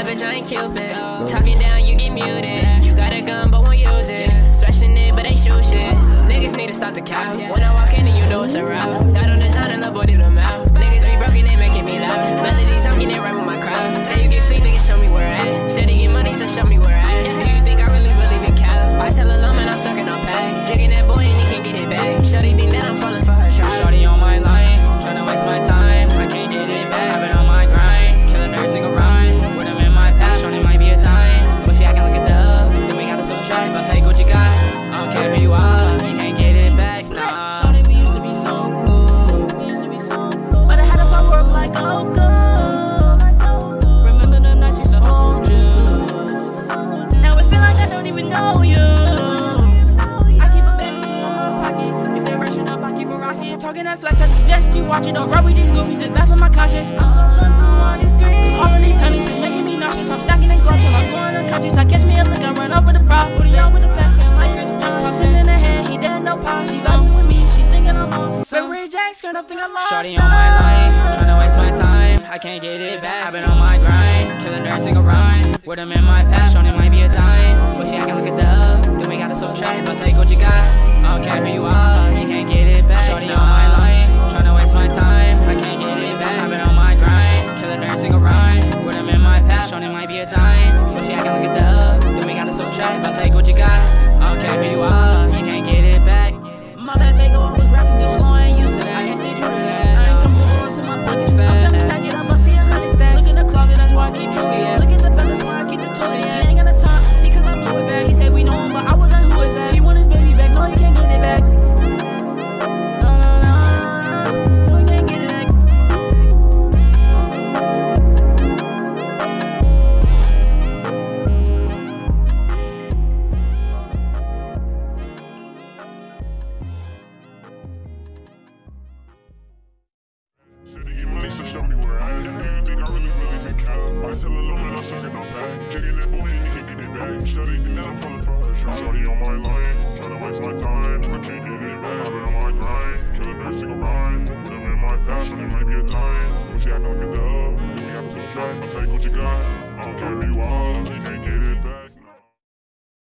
bad bitch, I ain't Cupid. Talking down, you get muted. You got a gun, but won't use it. Flashing it, but ain't shoot shit. Niggas need to stop the cap. When I walk in, and you know it's a rap. Got on design and the boy do the mouth. Niggas be broken, they making me laugh. Melodies, I'm getting right with my crowd. Say you get fleet, niggas, show me where at. Said he get money, so show me where at. Do you think I really believe in cap? I tell a lum and I'm sucking on pay. Jigging that boy and he can't get it back. Shorty think that I'm falling for her shot. Shorty on my line, tryna waste my time. I can't get it back. I've been on my grind, killing every single rhyme. With him in my past, Shorty might be a dime. But she acting like a dub, then we gotta subtract. I'll take what you got, I don't care who you are. You can't get it back, nah. Shorty, we used to be so cool. But I had to pop work like Goku. Remember them nights used to hold you. Now it feel like I don't even know you. I keep a bag in my pocket. If they're rushing up, I keep a rocket. Talking that flex, I suggest you watch it. Don't rub with these goofies, it's bad for my conscience. I'm gonna look through all these screens. All of these honeys is making me nauseous. I'm stacking this squad till I'm going unconscious. I catch me a lick, I run off with the prop. 40 out with the pack, feeling like Chris John. Popping in the head, he dead, no pop. She something with me, she thinking I'm on some. Ray J, skirt up, think I lost. Shorty on my line, tryna waste my time. I can't get it back. I've been on my grind, killing every single rhyme. With him in my past, Shorty might be a dime. But she acting like a dub, then we gotta subtract. I'll take what you got, I don't care who you are. You can't get it back. Shorty on my line, tryna waste my time. I can't get it back. I've been on my grind, killing every single rhyme. With him in my past, Shorty might be a dime. But she acting like a dub, then we gotta subtract. I'll take what you got, I don't care who you are. You can't get it back. My bad, fake, I was rapping too slow, I ain't used to that. I can't stay true to that. I ain't comfortable until my pockets fat. I'm tryna stack it up, I see 100 stacks. Look in the closet, that's why I keep true, yeah. Look at the bed, that's why I keep the toilet, yeah. He ain't got a top, because I blew it back. He said we know him, but I wasn't, who is that? He want his baby back, no, he can't get it back. No, no, no, no, he can't get it back. Said he get money, so show me where I at. Do you think I really believe in cap? I tell a little man I'm sucking on pay. Checking that boy and he can't get it back. Shorty think that I'm falling for her shot. Shorty on my line, tryna waste my time. I can't get it back. I've been on my grind, killing every single rhyme. With him in my past, Shorty might be a dime. But she acting like a dub, then we gotta subtract. I'll take what you got, I don't care who you are. You can't get it back.